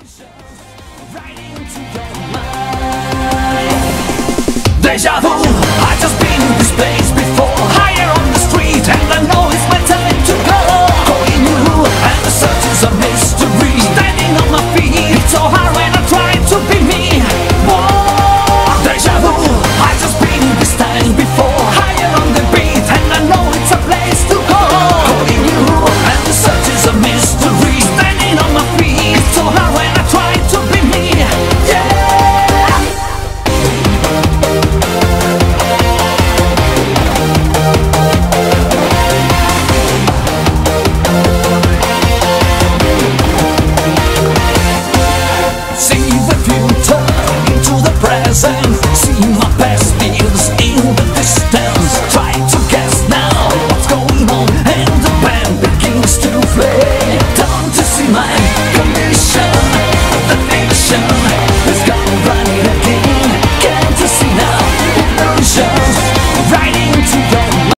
Deja vu, I just been in this place before. Higher on the street and I know it's my time to go. Calling you and the search is a mystery. Standing on my feet, it's so hard when I try to be me. Whoa, deja vu, I just been in this time before. Higher on the beat and I know it's a place to go. Calling you and the search is a mystery. Standing on my feet, it's so hard when